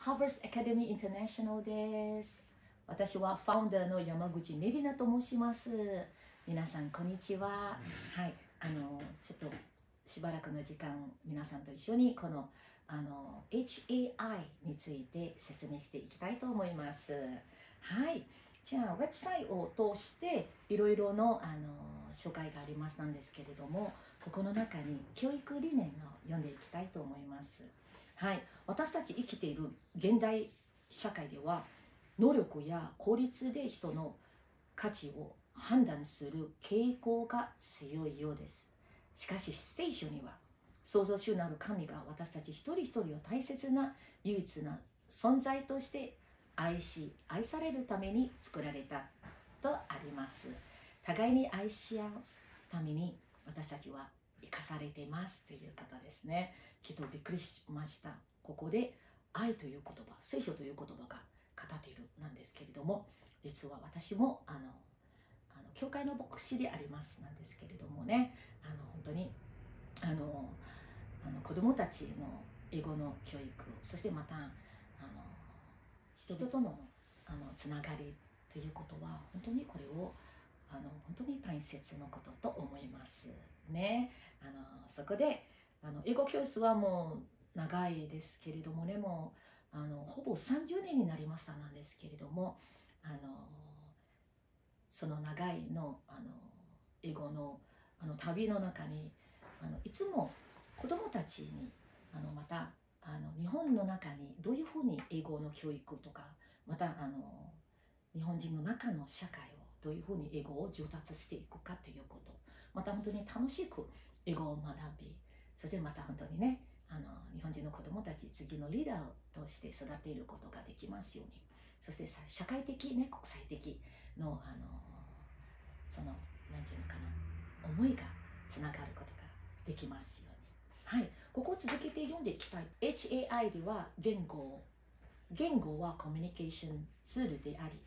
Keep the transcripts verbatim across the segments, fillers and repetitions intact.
ハーバースアカデミーインターナショナルです。私はファウンダーの山口メディナと申します。皆さん、こんにちは。はい、あの、ちょっとしばらくの時間、皆さんと一緒にこの、あの、エイチエーアイ について説明していきたいと思います。はい。じゃあ、ウェブサイトを通していろいろの、あの、紹介がありますなんですけれども、ここの中に教育理念を読んでいきたいと思います。はい、私たち生きている現代社会では能力や効率で人の価値を判断する傾向が強いようです。しかし聖書には創造主なる神が私たち一人一人を大切な唯一な存在として愛し愛されるために作られたとあります。互いに愛し合うために私たちは生かされていますということですね。きっとびっくりしました。ここで愛という言葉、聖書という言葉が語っているなんですけれども、実は私もあのあの教会の牧師でありますなんですけれどもね、あの本当にあのあの子どもたちの英語の教育、そしてまたあの人とのあのつながりということは本当にこれをあの本当に大切なことと思いますね。あのそこであの英語教室はもう長いですけれどもね、もうあのほぼさんじゅうねんになりましたなんですけれども、あのその長いのあの英語のあの旅の中にあのいつも子どもたちにあのまたあの日本の中にどういうふうに英語の教育とか、またあの日本人の中の社会をどういうふうに英語を上達していくかということ、また本当に楽しく英語を学び、そしてまた本当にね、あの日本人の子どもたち次のリーダーとして育てることができますように、そして社会的ね、国際的のあのその何て言うのかな、思いがつながることができますように。はい、ここを続けて読んでいきたい。 エイチエーアイ では言語言語はコミュニケーションツールであり、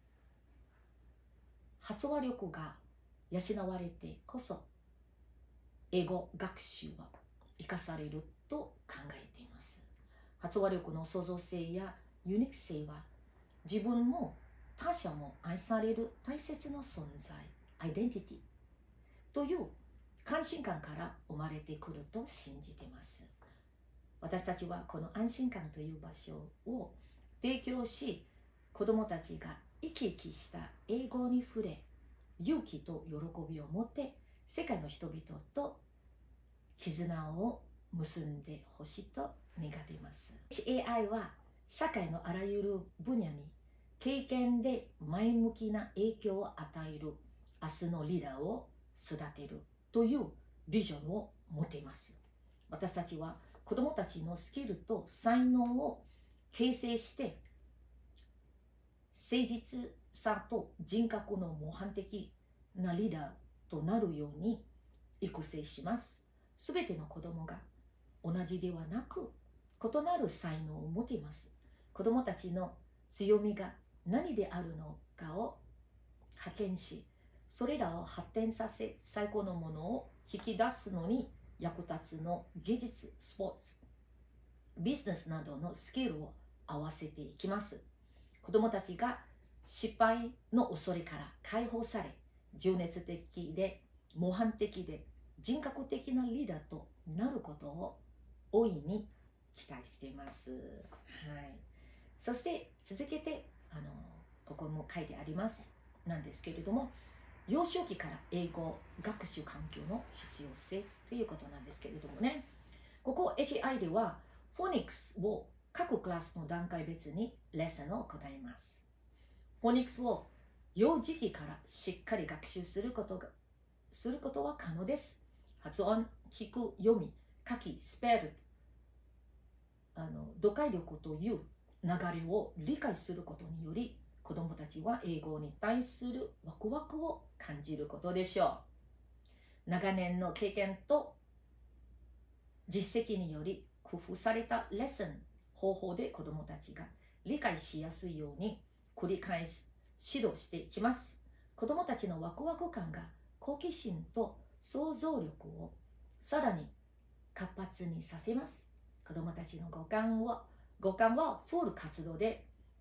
発話力が養われてこそ英語学習は生かされると考えています。発話力の創造性やユニーク性は自分も他者も愛される大切な存在、アイデンティティという関心感から生まれてくると信じています。私たちはこの安心感という場所を提供し、子どもたちが生き生きした英語に触れ、勇気と喜びを持って世界の人々と絆を結んでほしいと願っています。エイチエーアイ は社会のあらゆる分野に経験で前向きな影響を与える明日のリーダーを育てるというビジョンを持っています。私たちは子どもたちのスキルと才能を形成して、誠実さと人格の模範的なリーダーとなるように育成します。すべての子どもが同じではなく異なる才能を持っています。子どもたちの強みが何であるのかを発見し、それらを発展させ最高のものを引き出すのに役立つの技術、スポーツ、ビジネスなどのスキルを合わせていきます。子どもたちが失敗の恐れから解放され、情熱的で模範的で人格的なリーダーとなることを大いに期待しています。はい。そして続けてあのここも書いてありますなんですけれども、幼少期から英語学習環境の必要性ということなんですけれどもね、ここ エイチアイ ではフォニックスを各クラスの段階別にレッスンを行います。フォニックスを幼児期からしっかり学習することがすることは可能です。発音、聞く、読み、書き、スペル、あの読解力という流れを理解することにより、子どもたちは英語に対するワクワクを感じることでしょう。長年の経験と実績により工夫されたレッスン方法で子どもたちが理解しやすいように繰り返し指導していきます。子どもたちのワクワク感が好奇心と想像力をさらに活発にさせます。子どもたちの五感を五感はフル活動で、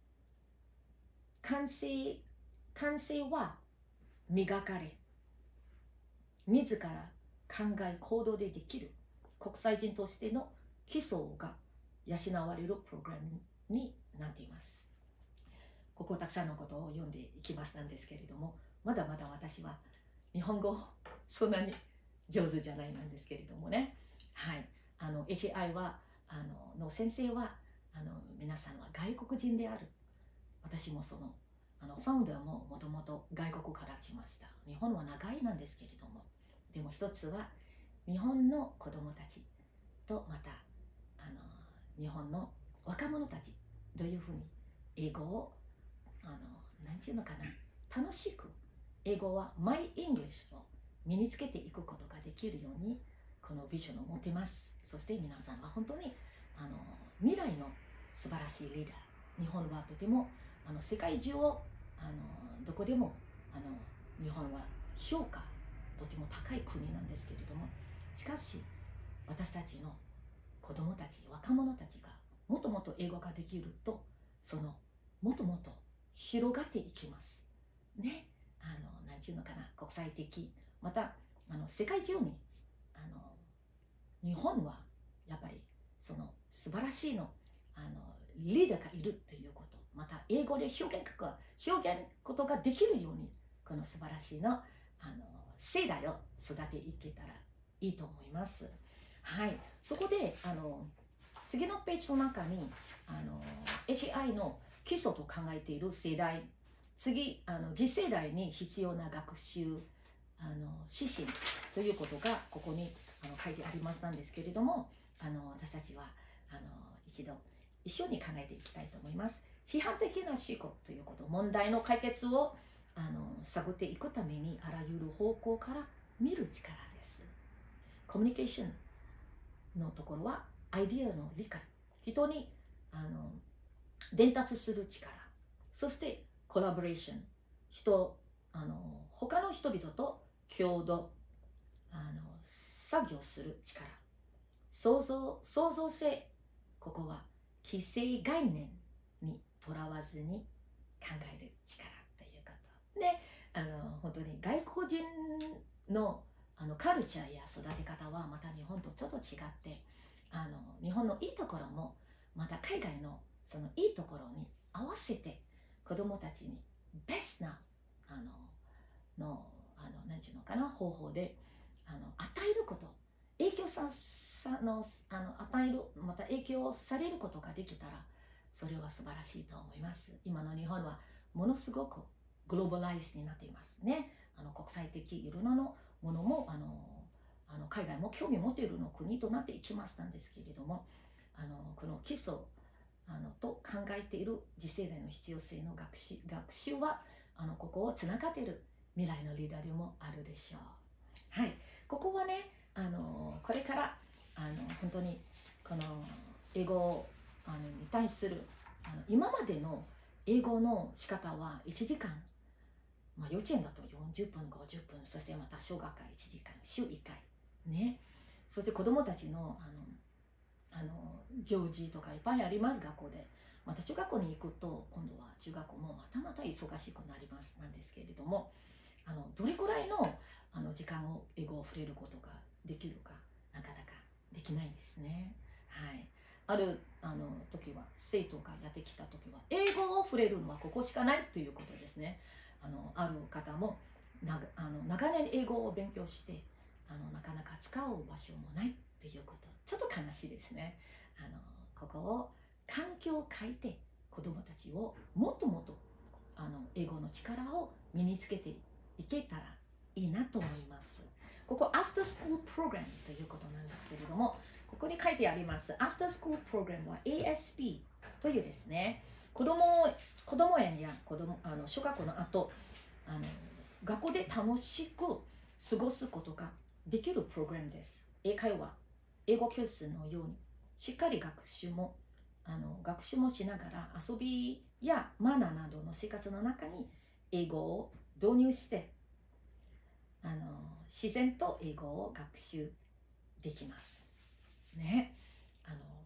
感性、感性は磨かれ、自ら考え行動でできる国際人としての基礎が養われるプログラムになっています。ここたくさんのことを読んでいきますなんですけれども、まだまだ私は日本語そんなに上手じゃないなんですけれどもね。はい。あの エイチアイ はあのの先生はあの皆さんは外国人である。私もそのあのファウンダーももともと外国から来ました。日本は長いなんですけれども、でも一つは日本の子供たちとまたあの日本の若者たちどういうふうに英語をあのなんていうのかな、楽しく英語は My English を身につけていくことができるようにこのビジョンを持っています。そして皆さんは本当にあの未来の素晴らしいリーダー。日本はとてもあの世界中をあのどこでもあの日本は評価とても高い国なんですけれども、しかし私たちの子供たち若者たちがもっともっと英語ができると、そのもっともっと広がっていきますね。あの何て言うのかな、国際的またあの世界中にあの日本はやっぱりその素晴らしいのあのリーダーがいるということ、また英語で表現が表現ことができるようにこの素晴らしいのあの世代を育てていけたらいいと思います。はい、そこであの次のページの中にあの エイチアイ の基礎と考えている世代、次あの次世代に必要な学習あの指針ということがここにあの書いてありますなんですけれども、あの私たちはあの一度一緒に考えていきたいと思います。批判的な思考ということ、問題の解決をあの探っていくためにあらゆる方向から見る力です。コミュニケーションのところはアイディアの理解、人にあの伝達する力、そしてコラボレーション、人あの他の人々と共同あの作業する力、創造創造性、ここは既成概念にとらわずに考える力ということで、あの本当に外国人のあのカルチャーや育て方はまた日本とちょっと違って、あの日本のいいところもまた海外のそのいいところに合わせて子どもたちにベストなあののあの何て言うのかな方法であの与えること、影響ささのあの与えるまた影響されることができたらそれは素晴らしいと思います。今の日本はものすごくグローバライズになっていますね。あの国際的いろんなのものもあのあの海外も興味を持っているの国となっていきますなんですけれども、あのこの基礎あのと考えている次世代の必要性の学習学習はあのここをつながっている未来のリーダーでもあるでしょう。はい、ここはね、あのこれからあの本当にこの英語あのに対するあの今までの英語の仕方はいちじかん、まあ、幼稚園だとよんじゅっぷんごじゅっぷん、そしてまた小学校いちじかん週いっかいね、そして子どもたちのあのあの行事とかいっぱいあります。学校でまた中学校に行くと今度は中学校もまたまた忙しくなりますなんですけれども、あのどれくらいのあの時間を英語を触れることができるかなかなかできないですね。はい、あるあの時は生徒がやってきた時は英語を触れるのはここしかないということですね。あのある方もなあの長年英語を勉強してあのなかなか使う場所もないということ、ちょっと悲しいですね。あのここを環境を変えて子どもたちをもっともっとあの英語の力を身につけていけたらいいなと思います。ここ After School Program ということなんですけれども、ここに書いてあります After School Program は エーエスピー というですね、子ども子ども園や子どもあの小学校の後あの学校で楽しく過ごすことができるプログラムです。英会話、英語教室のようにしっかり学習もあの学習もしながら遊びやマナーなどの生活の中に英語を導入してあの自然と英語を学習できますね。あの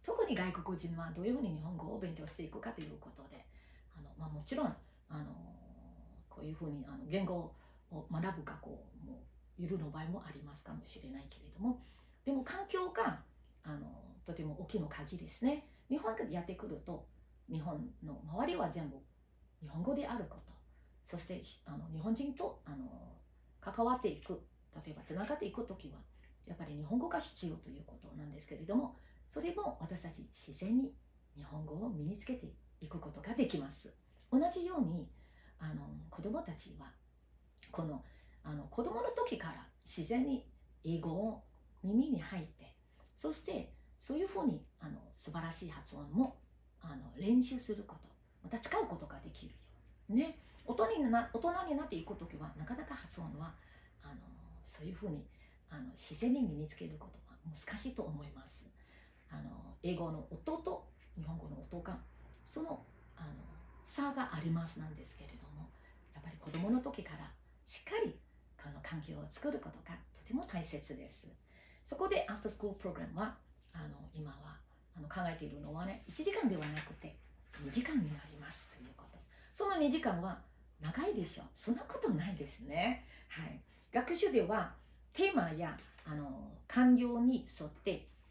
特に外国人はどういうふうに日本語を勉強していくかということで、あの、まあ、もちろんあのこういうふうにあの言語を学ぶ学校もいるの場合もありますかもしれないけれども、でも環境があのとても大きな鍵ですね。日本でやってくると、日本の周りは全部日本語であること、そしてあの日本人とあの関わっていく、例えばつながっていくときはやっぱり日本語が必要ということなんですけれども、それも私たち自然に日本語を身につけていくことができます。同じようにあの子どもたちはこのあの子どもの時から自然に英語を耳に入って、そしてそういうふうにあの素晴らしい発音もあの練習すること、また使うことができるようにね。大人にな大人になっていく時はなかなか発音はあのそういうふうにあの自然に身につけることは難しいと思います。あの英語の音と日本語の音がそのあの差がありますなんですけれども、やっぱり子どもの時からしっかりこの環境を作ることがとても大切です。そこでアフタースクールプログラムはあの今はあの考えているのはね、いちじかんではなくてにじかんになりますということ。そのにじかんは長いでしょう。そんなことないですね。はい、学習ではテーマやあの環境に沿って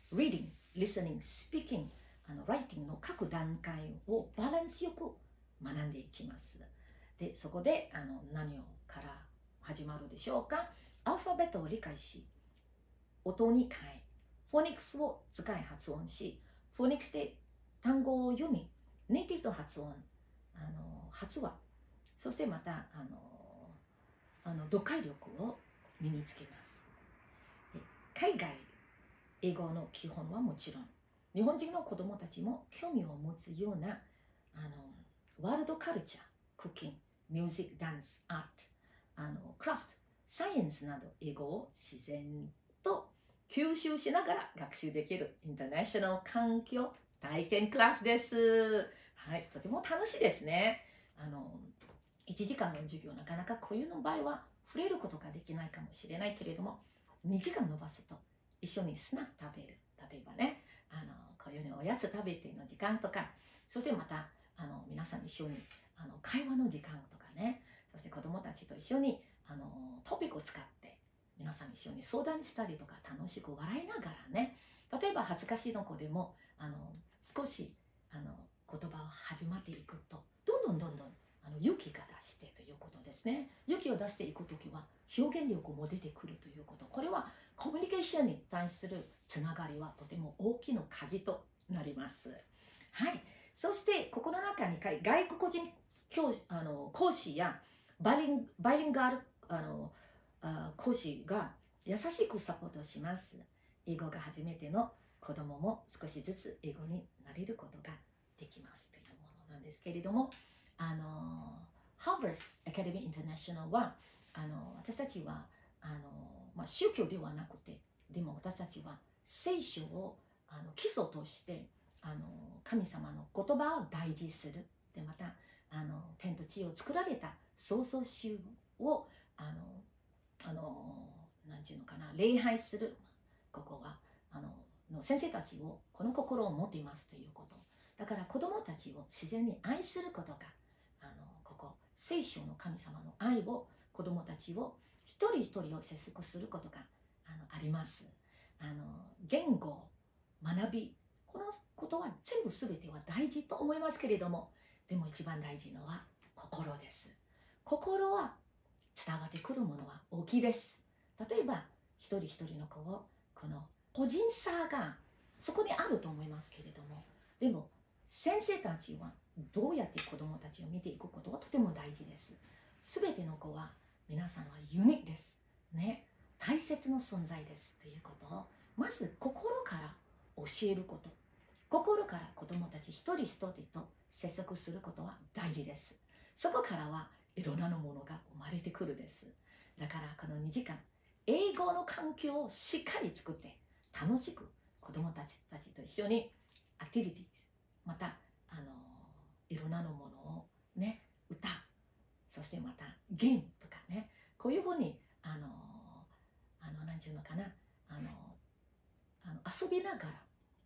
Reading、Listening、Speaking、あの Writing の各段階をバランスよく学んでいきます。で、そこであの何をから始まるでしょうか。アルファベットを理解し、音に変え、フォニックスを使い発音し、フォニックスで単語を読み、ネイティブと発音、あの発話、そしてまたあのあの読解力を身につけます。で、海外英語の基本はもちろん、日本人の子どもたちも興味を持つようなあのワールドカルチャー、クッキング、ミュージック、ダンス、アート、あのクラフト、サイエンスなど英語を自然と吸収しながら学習できるインターナショナル環境体験クラスです。はい、とても楽しいですね。あのいちじかんの授業、なかなかこういうの場合は触れることができないかもしれないけれども、にじかん伸ばすと一緒にスナック食べる、例えばね、あのこういうふうにおやつ食べての時間とか、そしてまたあの皆さん一緒にあの会話の時間とかね、そして子どもたちと一緒にあのトピックを使って皆さん一緒に相談したりとか、楽しく笑いながらね、例えば恥ずかしいの子でもあの少しあの言葉を始まっていくと、どんどんどんどんあの勇気が出してということですね。勇気を出していくときは表現力も出てくるということ。これはコミュニケーションに対するつながりはとても大きな鍵となります。はい。そしてここの中に外国人教あの講師やバイリンバイリンガルあのあ講師が優しくサポートします。英語が初めての子供も少しずつ英語になれることができますというものなんですけれども、あのハーバースアカデミーインターナショナルはあの私たちはあの、まあ、宗教ではなくて、でも私たちは聖書をあの基礎としてあの神様の言葉を大事にする。でまたあの天と地を作られた創造主をあのあの何て言うのかな、礼拝する。ここはあのの先生たちをこの心を持っていますということ。だから子どもたちを自然に愛することが、あのここ聖書の神様の愛を子どもたちを一人一人を接続することがあのあります。あの言語、学び、このことは全部全ては大事と思いますけれども、でも一番大事のは心です。心は伝わってくるものは大きいです。例えば一人一人の子をこの個人差がそこにあると思いますけれども、でも先生たちはどうやって子どもたちを見ていくことはとても大事です。すべての子は皆さんはユニークですね、大切な存在ですということをまず心から教えること、心から子どもたち一人一人と接続することは大事です。そこからはいろんなものが生まれてくるです。だからこのにじかん、英語の環境をしっかり作って楽しく子どもたちたちと一緒にアクティビティ、またあのいろんなのものをね、歌、そしてまたゲームとかね、こういうふうにあのあの何て言うのかな、あのあの遊びながら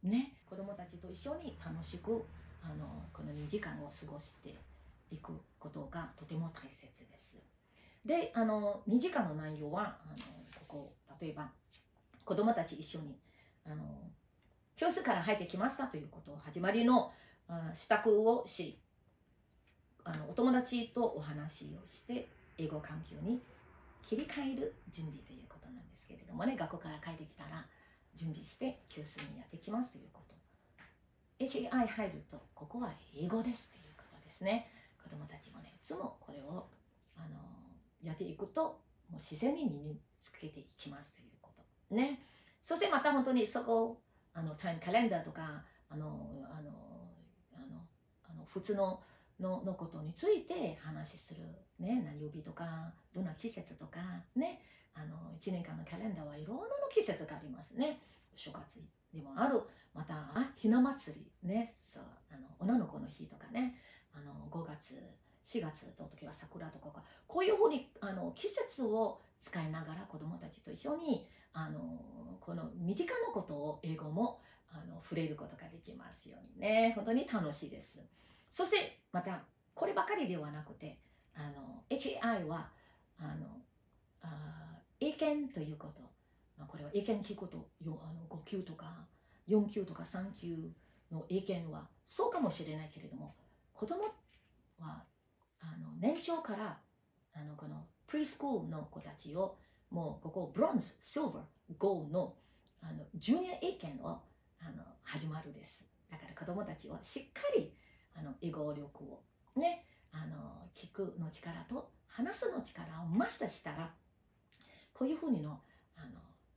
ね、子どもたちと一緒に楽しくあのこのにじかんを過ごしていくことがとても大切です。で、あのにじかんの内容はあのここ例えば子どもたち一緒にあの教室から入ってきましたということを始まりのあ支度をし、あのお友達とお話をして英語環境に切り替える準備ということなんですけれどもね、学校から帰ってきたら準備して教室にやってきますということ。エイチエーアイ 入るとここは英語ですということですね。子どもたちもね、いつもこれをあのやっていくともう自然に身につけていきますということね。そしてまた本当にそこあのタイムカレンダーとかあのあのあのあの普通のののことについて話する、ね、何曜日とかどんな季節とかね、あのいちねんかんのカレンダーはいろんなの季節がありますね。正月でもある、またあひな祭りね、そうあの女の子の日とかね、あのごがつしがつの時は桜とか、こういうふうにあの季節を使いながら子どもたちと一緒にあのこの身近なことを英語もあの触れることができますようにね、本当に楽しいです。そしてまたこればかりではなくて、あの エイチエーアイ はあのあ英検ということ、まあ、これは英検聞くとよあのご級とかよん級とかさん級の英検はそうかもしれないけれども、子供はあの年少からあのこのプリスクールの子たちをもうここブロンズ、シルバー、ゴールドのあのジュニア英検をあの始まるです。だから子供たちはしっかりあの英語力をね、あの聞くの力と話すの力をマスターしたら、こういうふうにのあの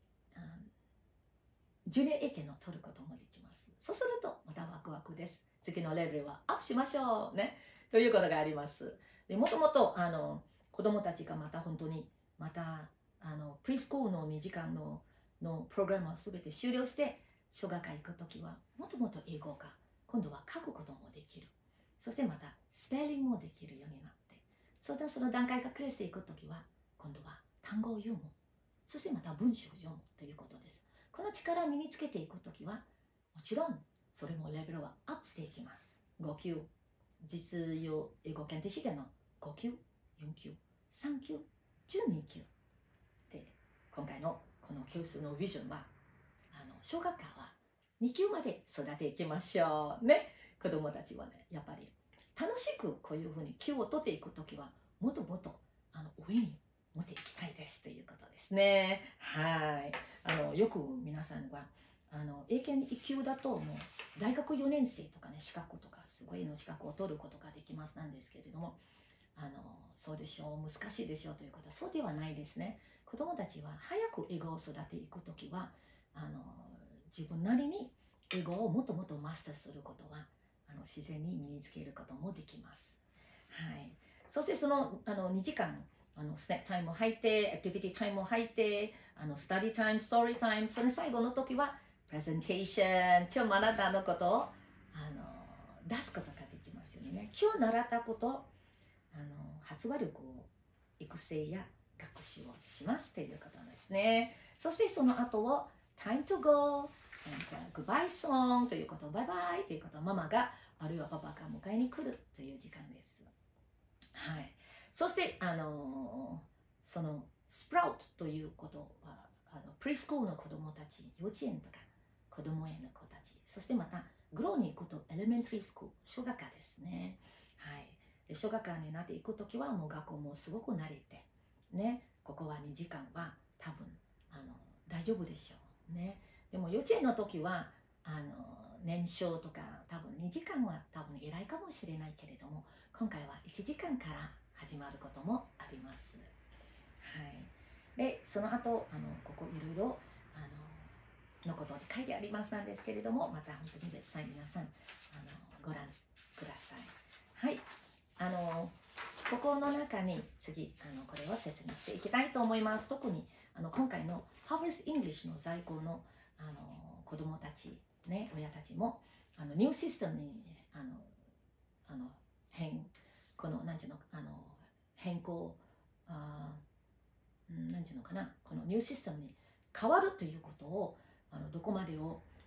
ジュニア英検を取ることもできます。そうするとまたワクワクです。次のレベルはアップしましょうね、ということがあります。でもともとあの子供たちがまた本当にまたあのプリスクールのにじかんののプログラムを全て終了して小学校行くときはもっともっと英語が今度は書くこともできる。そしてまたスペリングもできるようになって、それでその段階がクレスでいくときは今度は単語を読む、そしてまた文章を読むということです。この力を身につけていくときはもちろんそれもレベルはアップしていきます。ご級、実用英語検定試験のご級、よん級、さん級、じゅうに級で、今回のこの教室のビジョンはあの小学科はに級まで育てていきましょうね。子どもたちはね、やっぱり楽しくこういうふうに級を取っていくときはもっともっとあの上に持っていきたいですということですね。はい。あのよく皆さんはあの英検いっ級だともう大学よねん生とかね、資格とかすごいの資格を取ることができますなんですけれども、あのそうでしょう、難しいでしょうということはそうではないですね。子どもたちは早く英語を育てていくときはあの自分なりに英語をもっともっとマスターすることはあの自然に身につけることもできます。はい。そしてそのあのにじかんあのスナックタイムも入って、アクティビティタイムも入って、あのスタディタイム、ストーリータイム、その最後の時はプレゼンテーション、今日学んだのことをあの出すことができますよね。今日習ったこと、あの発話力を育成や学習をしますということですね。そしてその後を Time to go and goodbye song ということ、バイバイということ、ママがあるいはパパが迎えに来るという時間です。はい。そしてあのそのスプラウトということはあのプリスクールの子供たち、幼稚園とか子供園の子たち、そしてまたグローに行くとエレメンタリースクール、小学科ですね。はい。で小学科になっていくときはもう学校もすごく慣れてね、ここはにじかんは多分あの大丈夫でしょうね。でも幼稚園の時はあの年少とか多分にじかんは多分偉いかもしれないけれども、今回はいちじかんから始まることもあります。はい。で、その後、あのここいろいろあののことで書いてありますなんですけれども、また本当にウェブサイト皆さんあのご覧ください。はい。あのここの中に次あのこれを説明していきたいと思います。特にあの今回の Harvest English の在庫のあの子供たち、ね、親たちもあのニューシステムにあのあの変このなんていうのあの変更あなんていうのかな、このニューシステムに変わるということをあのどこまでを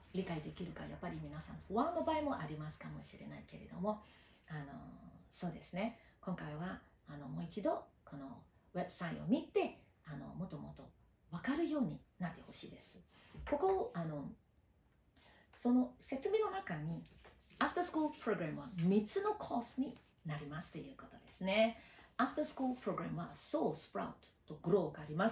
理解できるか、やっぱり皆さん不安の場合もありますかもしれないけれども、あのそうですね、今回はあのもう一度このウェブサイトを見て、あのもっともっと分かるようになってほしいです。ここあのその説明の中に After School Program はみっつのコースになりますということですね。After School Program は Sow、Sprout と Grow があります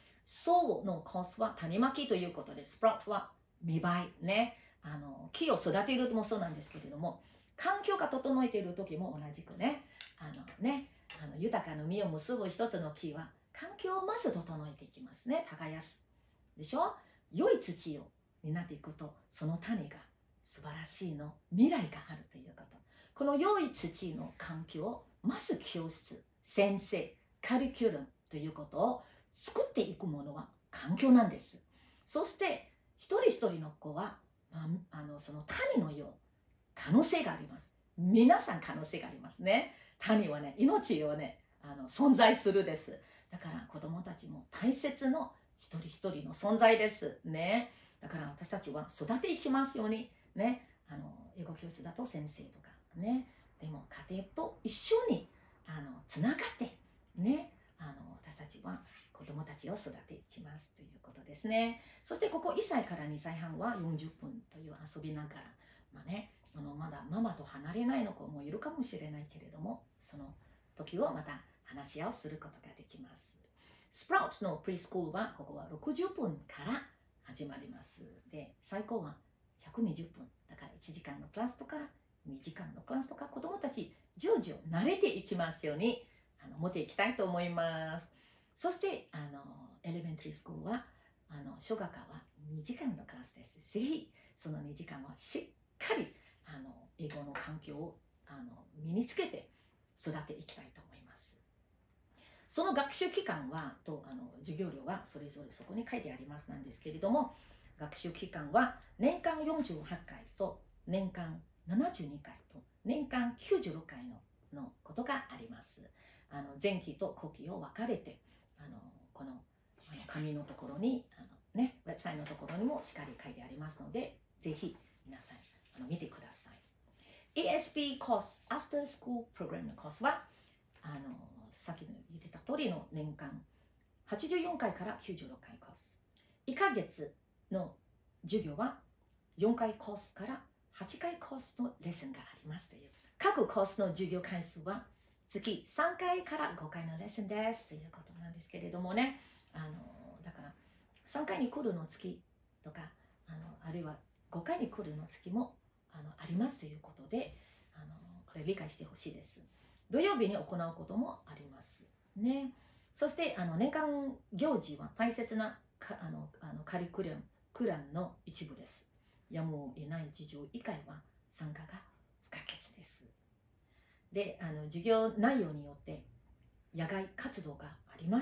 。Sow のコースは種まきということで、Sprout は見栄えね。あの木を育てるもそうなんですけれども、環境が整えている時も同じくね、あのね、あの豊かな実を結ぶ一つの木は環境をまず整えていきますね。耕す。でしょ？良い土をになっていくと、その種が素晴らしいの未来があるということ。この良い土の環境をまず教室、先生、カリキュラムということを作っていくものは環境なんです。そして一人一人の子は、まあ、あのその種のよう可能性があります。皆さん可能性がありますね。種はね、命をね、あの存在するです。だから子供たちも大切な一人一人の存在ですね。だから私たちは育てていきますようにね。あの英語教室だと先生とかね。でも家庭と一緒にあのつながってね。あの私たちは子供たちを育てていきますということですね。そしてここいっさいからにさいはんはよんじゅっぷんという遊びながら、まあね、あのまだママと離れないの子もいるかもしれないけれども、その時をまた話し合いをすることができます。スプラウトのプリスクールはここはろくじゅっぷんから始まります。で、最高はひゃくにじゅっぷん。だからいちじかんのクラスとかにじかんのクラスとか、子供たち徐々慣れていきますようにあの持っていきたいと思います。そしてあのエレメンタリースクールはあの小学科はにじかんのクラスです。ぜひそのにじかんはしっかりあの英語の環境をあの身につけて育てていきたいと思います。その学習期間はとあの授業料はそれぞれそこに書いてありますなんですけれども、学習期間は年間よんじゅうはちかいと年間ななじゅうにかいと年間きゅうじゅうろっかい の, のことがあります。あの前期と後期を分かれて、あのこのあの紙のところにあの、ね、ウェブサイトのところにもしっかり書いてありますので、ぜひ皆さんあの見てください。エーエスピー コース、After School Program のコースはあのさっき言ってた通りの年間はちじゅうよんかいからきゅうじゅうろっかいコース。いっかげつの授業はよんかいコースからはちかいコースのレッスンがありますという。各コースの授業回数は月さんかいからごかいのレッスンですということなんですけれどもね。あのだからさんかいに来るの月とか、あのあるいはごかいに来るの月もあのありますということで、あのこれ理解してほしいです。土曜日に行うこともありますね。そしてあの年間行事は大切なかあのあのカリキュラムクランの一部です。やむを得ない事情以外は参加が不可欠です。で、あの授業内容によって野外活動があります。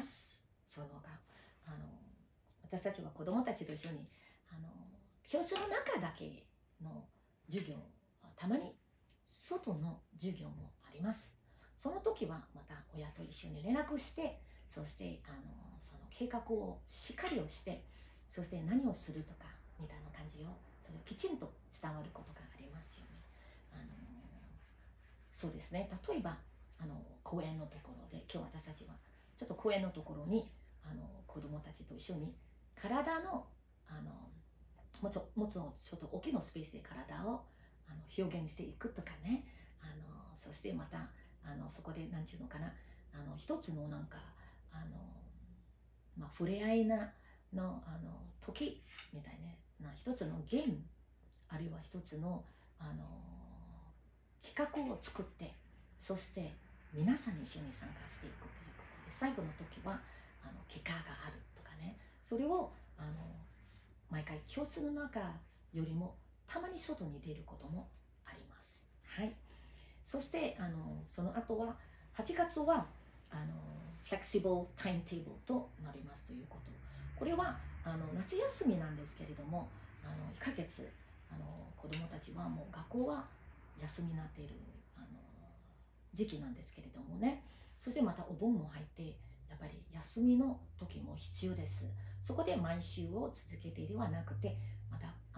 そのがあの私たちは子どもたちと一緒にあの教室の中だけの授業、たまに外の授業もあります。その時はまた親と一緒に連絡して、そしてあのその計画をしっかりをして、そして何をするとかみたいな感じをそれをきちんと伝わることがありますよね。あのそうですね。例えばあの公園のところで、今日私たちはちょっと公園のところにあの子どもたちと一緒に体のあのもうちょもうちょっと大きなスペースで体をあの表現していくとかね。あのそしてまたあのそこで何て言うのかな、あの一つのなんかあの、まあ、触れ合いなのあの時みたいねな一つのゲーム、あるいは一つのあの企画を作って、そして皆さんに一緒に参加していくということで、最後の時はあの結果があるとかね、それをあの毎回教室の中よりもたまに外に出ることもあります。はい。そしてあのその後ははちがつはあのフレキシブルタイムテーブルとなりますということ。これはあの夏休みなんですけれども、あのいっかげつあの子どもたちはもう学校は休みになっているあの時期なんですけれどもね。そしてまたお盆も入って、やっぱり休みの時も必要です。そこで毎週を続けてではなくて、またあ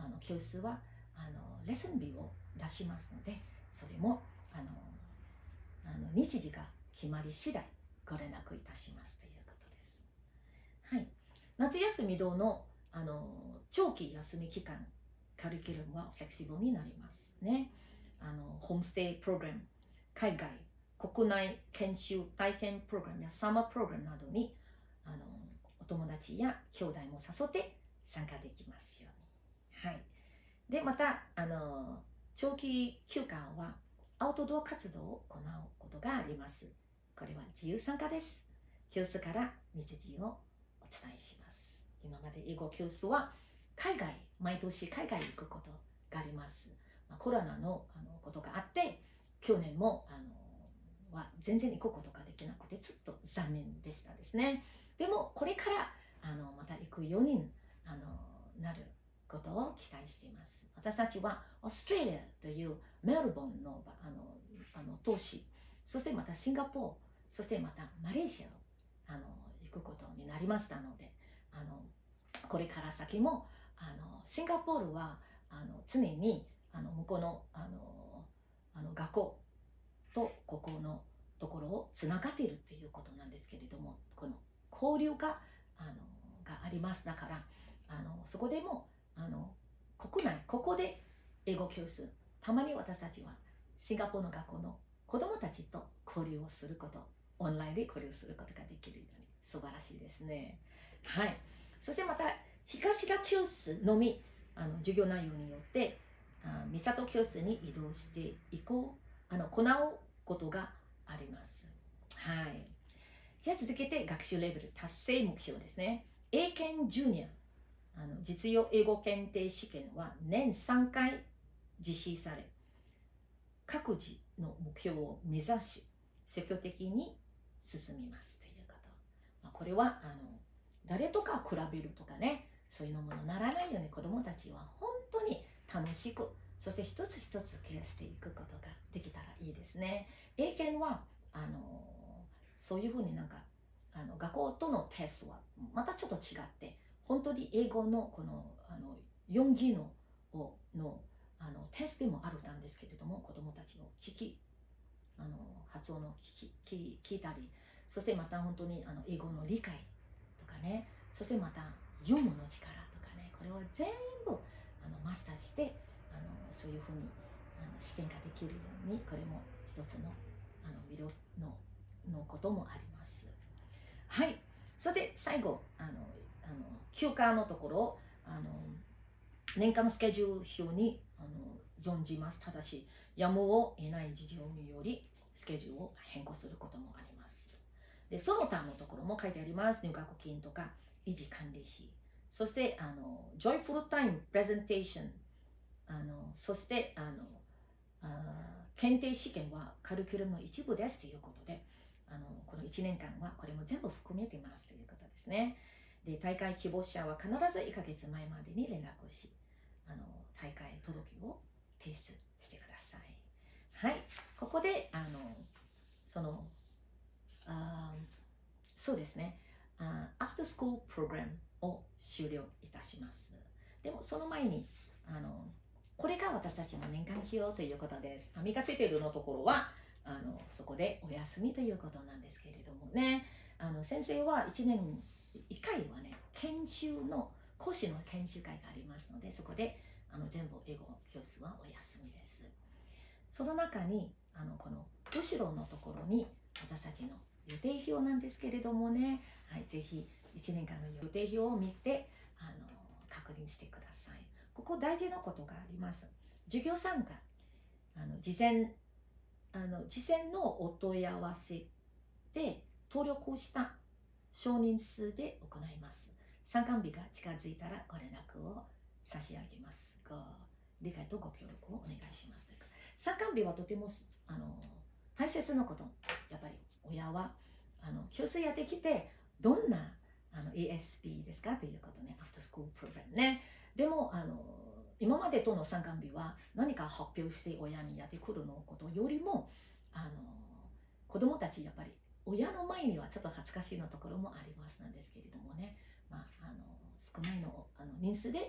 あの教室はあのレッスン日を出しますので、それもあのあの日時が決まり次第ご連絡いたしますということです。はい、夏休み堂のあの長期休み期間、カリキュラムはフレキシブルになりますね。あのホームステイプログラム、海外、国内研修体験プログラムやサマープログラムなどにあのお友達や兄弟も誘って参加できますように。はい、でまたあの長期休暇はアウトドア活動を行うことがあります。これは自由参加です。教室から日時をお伝えします。今まで英語教室は海外、毎年海外に行くことがあります。まあ、コロナのあのことがあって、去年もあのは全然行くことができなくて、ちょっと残念でしたですね。でも、これからあのまた行くようにあのなることを期待しています。私たちはオーストラリアというメルボンのあのあの都市、そしてまたシンガポール、そしてまたマレーシアをあの行くことになりましたので、あのこれから先もあのシンガポールはあの常にあの向こうのあのあの学校とここのところをつながっているということなんですけれども、この交流があのがあります。だからあのそこでもあの国内ここで英語教室、たまに私たちはシンガポールの学校の子どもたちと交流をすること、オンラインで交流することができるように素晴らしいですね。はい、そしてまた東田教室のみあの授業内容によってあ三郷教室に移動していこうあの行うことがあります。はい、じゃあ続けて学習レベル達成目標ですね。英検ジュニアあの実用英語検定試験は年さんかい実施され、各自の目標を目指し積極的に進みますということ。まあ、これはあの誰とか比べるとかね、そういうのものならないように子どもたちは本当に楽しく、そして一つ一つケアしていくことができたらいいですね。英検はあのそういうふうになんかあの学校とのテストはまたちょっと違って、本当に英語のこのあのよん技能をのあのテストでもあるんですけれども、子どもたちを聞きあの発音を聞き聞いたり、そしてまた本当にあの英語の理解とかね、そしてまた読むの力とかね、これを全部あのマスターしてあのそういうふうにあの試験ができるように、これも一つのあの魅力ののこともあります。はい、それで最後あのあの休暇のところあの年間スケジュール表にあの存じます。ただしやむを得ない事情によりスケジュールを変更することもあります。でその他のところも書いてあります。入学金とか維持管理費、そしてあのジョイフルタイムプレゼンテーション、あのそしてあのあ検定試験はカリキュラムの一部ですということで、あのこのいちねんかんはこれも全部含めてますということですね。で大会希望者は必ずいっかげつまえまでに連絡し、あの大会届を提出してください。はい、ここであのそのあそうですね、あアフタースクールプログラムを終了いたします。でもその前にあのこれが私たちの年間費用ということです。網がついているのところはあのそこでお休みということなんですけれどもね、あの先生はいちねんにいっかいはね研修の講師の研修会がありますので、そこであの全部英語教室はお休みです。その中にあのこの後ろのところに私たちの予定表なんですけれどもね、はい、ぜひいちねんかんの予定表を見てあの確認してください。ここ大事なことがあります。授業参加あの事前あの事前のお問い合わせで登録した少人数で行います。参観日が近づいたらご連絡を差し上げます。ご理解とご協力をお願いします。参観日はとてもあの大切なこと。やっぱり親はあの教室やってきてどんなあの エーエスピー ですかということね、アフタースクールプログラムね。でもあの今までとの参観日は何か発表して親にやってくるのことよりもあの子供たちやっぱり親の前にはちょっと恥ずかしいのところもありますなんですけれどもね、まあ、あの少ないのあの人数で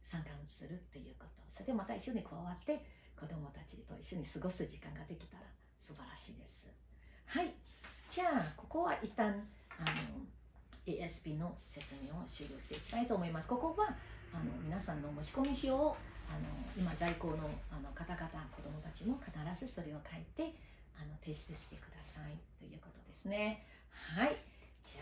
参加するっていうこと、それでまた一緒に加わって子どもたちと一緒に過ごす時間ができたら素晴らしいです。はい、じゃあここは一旦あの エーエスピー の説明を終了していきたいと思います。ここはあの皆さんの申し込み表をあの今在庫のあの方々、子どもたちも必ずそれを書いてあの提出してくださいということですね。はい、じゃ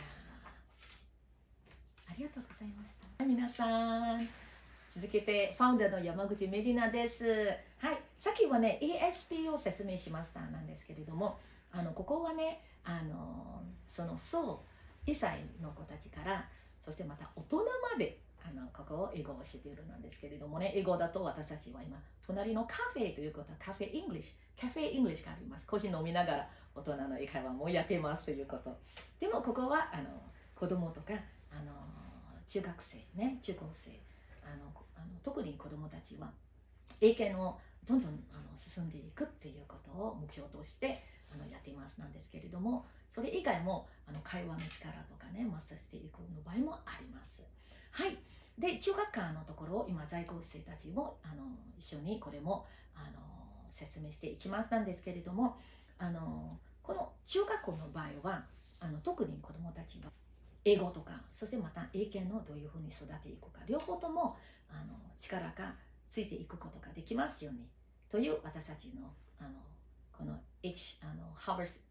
あありがとうございました。皆さん、続けてファウンダーの山口メディナです。はい、さっきはね エーエスピー を説明しましたなんですけれども、あのここはねあのそのそういさいの子たちから、そしてまた大人まであのここを英語を教えているなんですけれどもね、英語だと私たちは今隣のカフェということはカフェイングリッシュカフェイングリッシュがあります。コーヒー飲みながら大人の英会話もやってますということ。でもここはあの子供とかあの中学生ね、中高生あのあの特に子供たちは英検をどんどんあの進んでいくっていうことを目標としてあのやっていますなんですけれども、それ以外もあの会話の力とかねマスターしていくの場合もあります。はい、で中学科のところを今在校生たちもあの一緒にこれもあの説明していきますなんですけれども、あのこの中学校の場合はあの特に子どもたちは英語とか、そしてまた英検をどういうふうに育てていくか、両方ともあの力がついていくことができますようにという私たちのあのこの H あの Harvard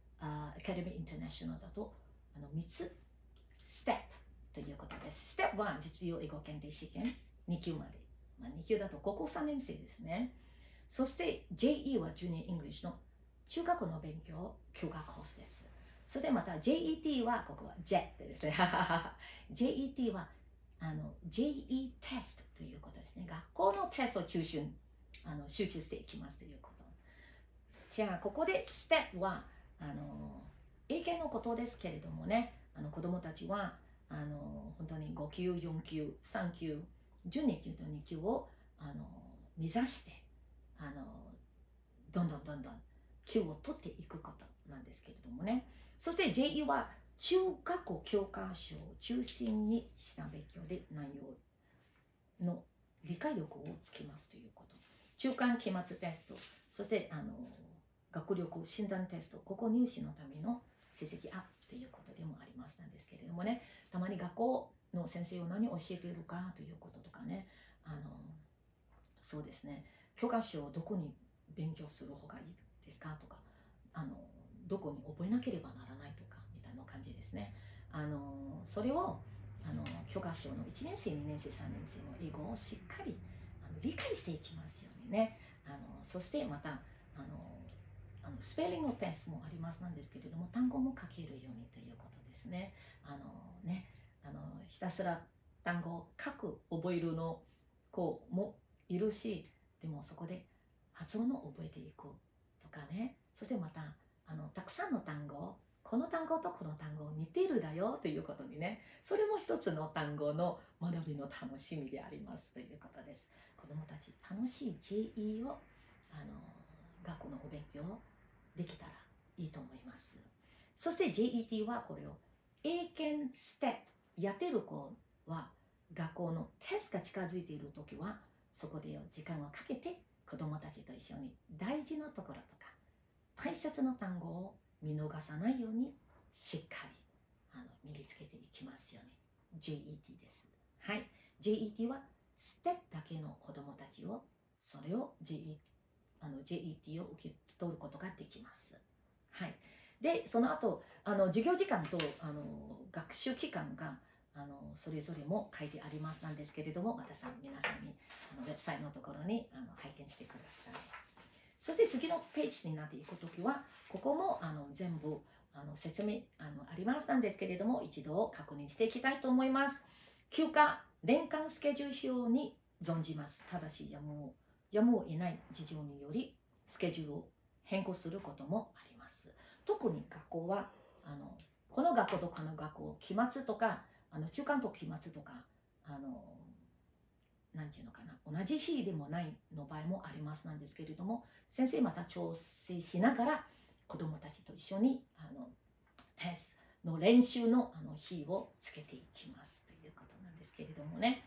Academy International だとあのみっつステップということです。ステップは実用英語検定試験に級まで、まあ、に級だと高校さんねん生ですね。そして ジェイイー はジュニア・イングリッシュの中学校の勉強強化コースです。そしてまた ジェイイーティー はここは ジェット ですね。ジェイイーティー はあの ジェイイー テストということですね。学校のテストを中心あの集中していきますということ。じゃあここでステップはあの英検のことですけれどもね、あの子どもたちはあの本当にご級、よん級、さん級、じゅうに級とに級をあの目指してあのどんどんどんどん級を取っていくことなんですけれどもね。そして ジェイイー は中学校教科書を中心にした勉強で内容の理解力をつけますということ。中間期末テスト、そしてあの学力診断テスト、ここ入試のための成績アップということでもありますなんですけれどもね、たまに学校の先生は何を教えているかということとかね、あのそうですね、教科書をどこに勉強する方がいいですかとか、あのどこに覚えなければならないとかみたいな感じですね。あのそれをあの教科書のいちねん生、にねん生、さんねん生の英語をしっかりあの理解していきますようにね。あのそしてまたあのあのスペリングのテストもありますなんですけれども、単語も書けるようにということですね。あのねあのひたすら単語を書く覚えるの子もいるし、でもそこで発音を覚えていくとかね、そしてまたあのたくさんの単語、この単語とこの単語似ているだよということにね、それも一つの単語の学びの楽しみでありますということです。子どもたち楽しい ジェイイー をあの学校のお勉強できたらいいと思います。そして ジェイイーティー はこれを英検ステップやってる子は学校のテストが近づいているときはそこで時間をかけて子どもたちと一緒に大事なところとか大切な単語を見逃さないようにしっかりあの身につけていきますように ジェイイーティー です。はい、ジェイイーティー はステップだけの子どもたちをそれを ジェイイーティー あの ジェイイーティー を受け取ることができます。はい、でその後あの授業時間とあの学習期間があのそれぞれも書いてありますなんですけれども、またさ皆さんにあのウェブサイトのところにあの拝見してください。そして次のページになっていくときはここもあの全部あの説明あのありますなんですけれども、一度確認していきたいと思います。休暇年間スケジュール表に存じます。ただしやむやむを得ない事情によりスケジュールを変更することもあります。特に学校はあのこの学校とこの学校期末とかあの中間と期末とかあのなんていうのかな、同じ日でもないの場合もありますなんですけれども、先生また調整しながら子どもたちと一緒にあのテストの練習のあの日をつけていきますということなんですけれどもね。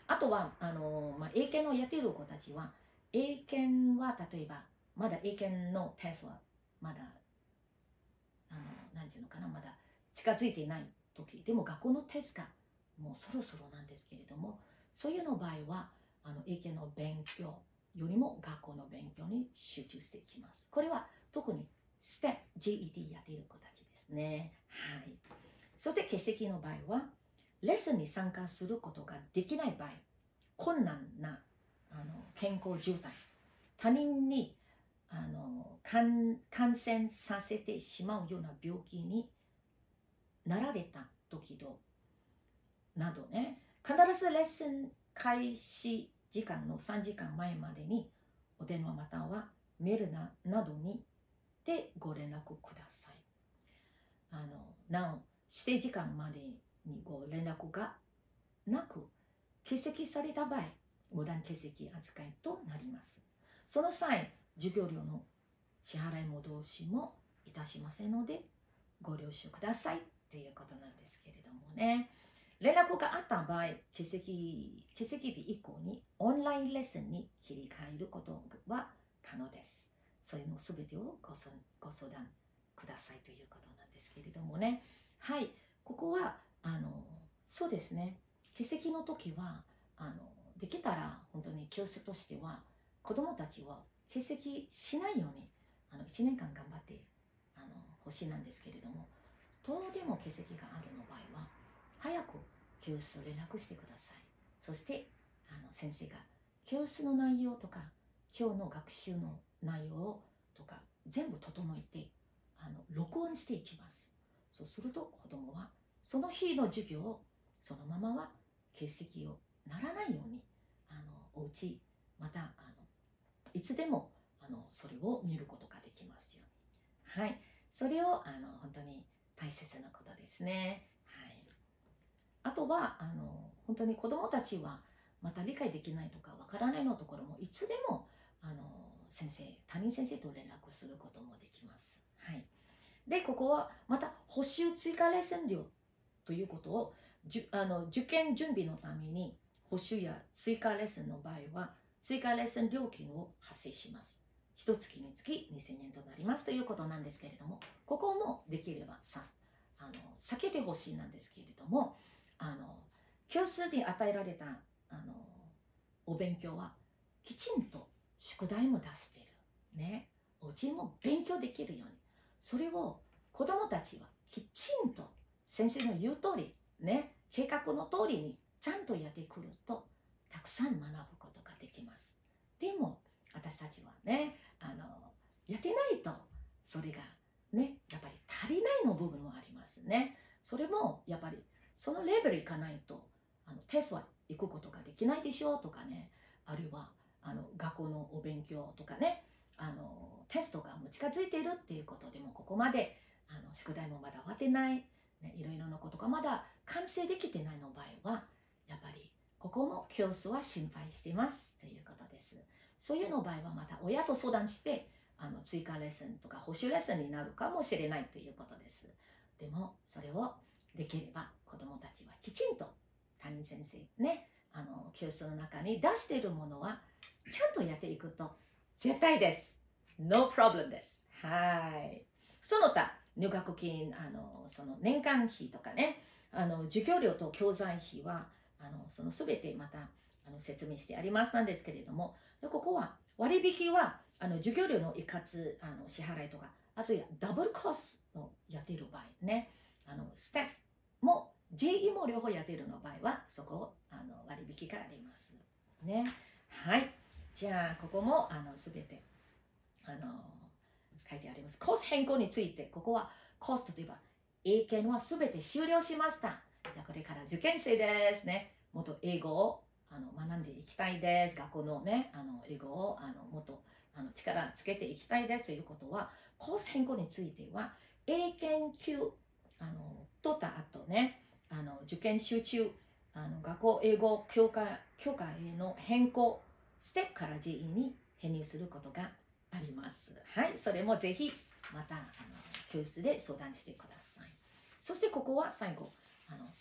あとはあの、まあ、英検をやっている子たちは、英検は例えばまだ英検のテストはまだあの何て言うのかな、まだ近づいていない時でも、学校のテストがもうそろそろなんですけれども、そういうの場合はあの英検の勉強よりも学校の勉強に集中していきます。これは特にステップ ジェイイーティー やっている子たちですね。はい。そして欠席の場合は、レッスンに参加することができない場合、困難なあの健康状態、他人にあの感染させてしまうような病気になられた時などね、必ずレッスン開始時間のさんじかんまえまでにお電話またはメールななどにでご連絡ください。あのなお、指定時間までにご連絡がなく欠席された場合、無断欠席扱いとなります。その際、授業料の支払い戻しもいたしませんので、ご了承くださいということなんですけれどもね。連絡があった場合、欠席、欠席日以降にオンラインレッスンに切り替えることは可能です。そういうのすべてをご相ご相談くださいということなんですけれどもね。はい、ここは、あの、そうですね。欠席の時は、あの、できたら本当に教室としては、子どもたちは欠席しないように、あのいちねんかん頑張ってあのほしいなんですけれども、どうでも欠席があるの場合は、早く教室と連絡してください。そしてあの先生が教室の内容とか今日の学習の内容とか全部整えてあの録音していきます。そうすると子どもはその日の授業をそのままは欠席をならないように、あのお家またあのいつでもあのそれを見ることができますように。はい、それをあの本当に大切なことですね。はい、あとはあの本当に子どもたちはまた理解できないとかわからないのところもいつでもあの先生、他人先生と連絡することもできます。はい、で、ここはまた補習追加レッスン料ということをじゅあの受験準備のために補習や追加レッスンの場合は追加レッスン料金を発生します。一月につきにせんえんとなりますということなんですけれども、ここもできればさあの避けてほしいなんですけれども、あの教室に与えられたあのお勉強はきちんと宿題も出している、ね、お家も勉強できるように、それを子どもたちはきちんと先生の言う通り、ね、計画の通りにちゃんとやってくるとたくさん学ぶことができます。でも私たちはね、あのやってないとそれがね、やっぱり足りないの部分もありますね。それもやっぱりそのレベルいかないとあのテストは行くことができないでしょうとかね、あるいはあの学校のお勉強とかね、あのテストがもう近づいているっていうことでも、ここまであの宿題もまだ終わってない、ね、いろいろなことがまだ完成できてないの場合は、やっぱりここも教室は心配していますということです。そういうの場合はまた親と相談してあの追加レッスンとか補習レッスンになるかもしれないということです。でもそれをできれば子どもたちはきちんと担任先生ね、あの教室の中に出しているものはちゃんとやっていくと絶対です。No problem です。はい。その他、入学金、あのその年間費とかね、あの授業料と教材費はあのその全てまたあの説明してありますなんですけれども、でここは割引はあの授業料の一括あの支払いとか、あとやダブルコースをやっている場合ね、あのステップも ジェイイー も両方やっているの場合はそこあの割引がありますね。はい、じゃあここもあの全てあの書いてあります。コース変更について、ここはコース、例えば英検は全て終了しました。じゃあこれから受験生ですね。もっと英語をあの学んでいきたいです。学校のね、あの英語をあのもっとあの力つけていきたいですということは、コース変更については英検級あの取った後ね、あの受験集中あの学校英語教科教科への変更ステップから ジェイイー に編入することがあります。はい、それもぜひまたあの教室で相談してください。そしてここは最後、あの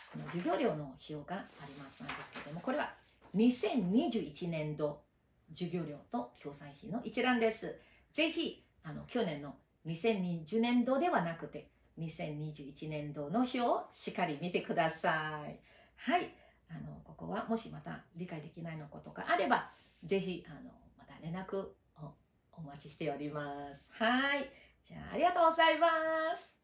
この授業料の費用がありますなんですけども、これはにせんにじゅういちねん度授業料と教材費の一覧です。ぜひあの去年のにせんにじゅうねん度ではなくてにせんにじゅういちねん度の表をしっかり見てください。はい、あのここはもしまた理解できないのことがあれば、ぜひあのまた連絡をお待ちしております。はい、じゃあありがとうございます。